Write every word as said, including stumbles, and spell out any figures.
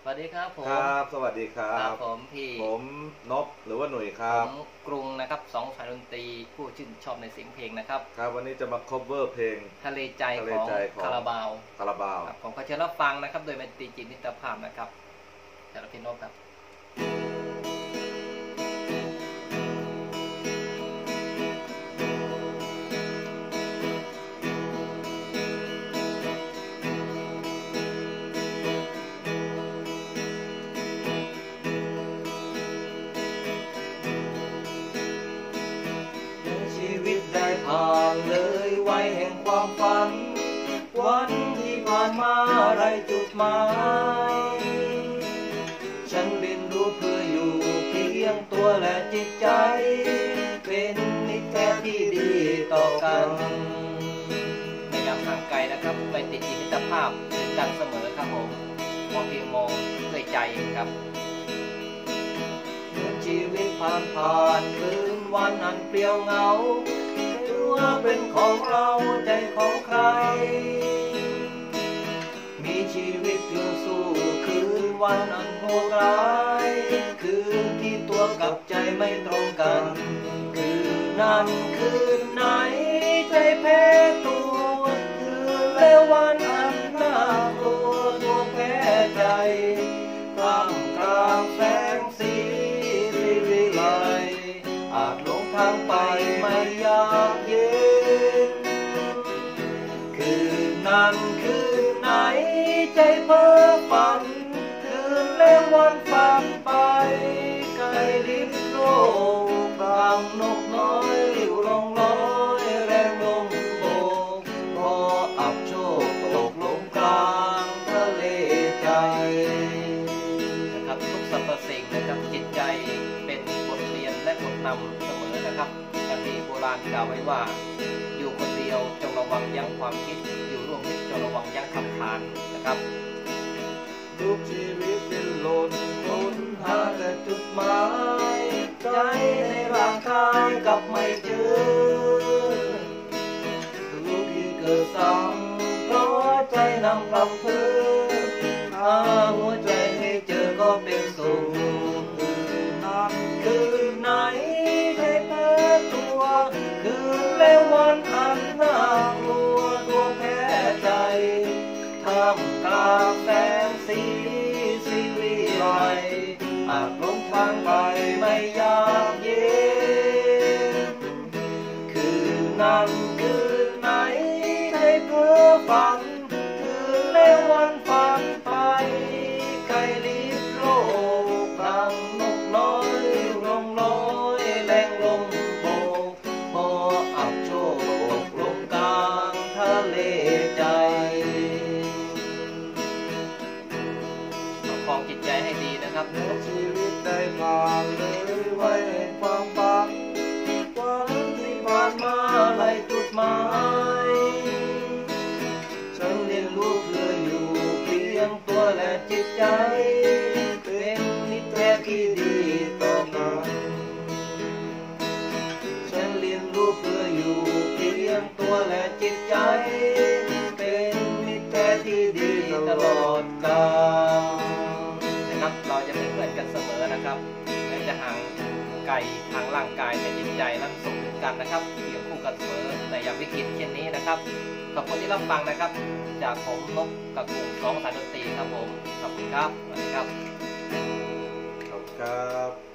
วัสดีครับผมครับสวัสดีครับผมพี่ผมนพหรือว่าหนุ่ยครับผมกรุงนะครับสองสายดนตรีผู้ชื่นชอบในเสียงเพลงนะครับครับวันนี้จะมา cover เพลงทะเลใจของคาราบาวคาราบาวผมขอเชิญรับฟังนะครับโดยเมตรีจิตมิตรภาพนะครับจากพี่นพครับได้ผ่านเลยวัยแห่งความฝันวันที่ผ่านมาไรจุดหมายฉันเรียนรู้เพื่ออยู่เพียงตัวและจิตใจเป็นมิตรแท้ที่ดีต่อกันในยามห่างไกลนะครับไปติดจิตมิตรภาพถึงกันเสมอครับผมมองเพียงมองด้วยใจครับชีวิตผ่านผ่านคืนวันอันเปลี่ยวเหงาว่าเป็นของเราใจของใครมีชีวิตอยู่สู้คืนวันอันโหดร้ายคืนที่ตัวกับใจไม่ตรงกันคืนนั้นคืนไหนใจแพ้ตัวคืนและวันอันน่ากลัวตัวแพ้ใจท่ามกลางแสงสีวิไลอาจหลงทางไปไม่ยากเย็นคืนนั้นคืนไหนใจเพ้อฝันคืนและวันฝันไปไกลลิบโลกบางนกน้อยลิ่วลงลอยแรงลมโบกพออับโชคตกลงกลางทะเลใจนะครับทุกสรรพสิ่งนะครับจิตใจเป็นบทเรียนและบทนำเสมอนะครับอย่างที่โบราณกล่าวไว้ว่าอยู่คนเดียวจงระวังยั้งความคิดอยู่ร่วมมิตรจงระวังยั้งคำพานนะครับทุกชีวิตเป็นหล่นค้นหาแต่จุดหมายใจในร่างกายกับไม่เจอทุกที่เกิดซ้ำเพราะใจนำกลับเพื่อหาหัวใจให้เจอก็เป็นสุขคืนนั้นคืนไหนใจแพ้ตัวคืนและวันอันน่ากลัวตัวแพ้ใจท่ามกลางแสงสีสีวิไลอาจหลงทางไปไม่ยากเย็นคืนนั้นคืนไหนให้เพ้อฝันคืนและวันฝันไปไกลลิบโลกดังนกน้อยลงลอยแรงลมโบกพออับโชคตกลงกลางทะเลใจของจิตใจให้ดีนะครับชีวิตได้ผ่านเลยไว้ความฝันวันที่ผ่านมาไล่จุดหมายฉันเรียนรู้เพื่ออยู่เพียงตัวและจิตใจเป็นมิตรแท้ที่ดีต่อกันฉันเรียนรู้เพื่ออยู่เพียงตัวและจิตใจเป็นมิตรแท้ที่ดีตลอดกาลเราจะเป็นเพื่อนกันเสมอนะครับแม้จะห่างไกลทางร่างกายแต่จิตใจนั้นส่งถึงกันนะครับเคียงคู่กันเสมอในยามวิกฤตเช่นนี้นะครับขอบคุณที่รับฟังนะครับจากผมนพกับกลุ่มสองสายดนตรีครับผมขอบคุณครับสวัสดีครับขอบคุณครับ